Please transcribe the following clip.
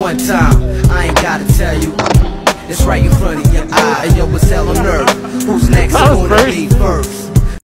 One time, I ain't gotta tell you. It's right in front of your eye. And yo, what's hell on earth? Who's next? Who's gonna be first?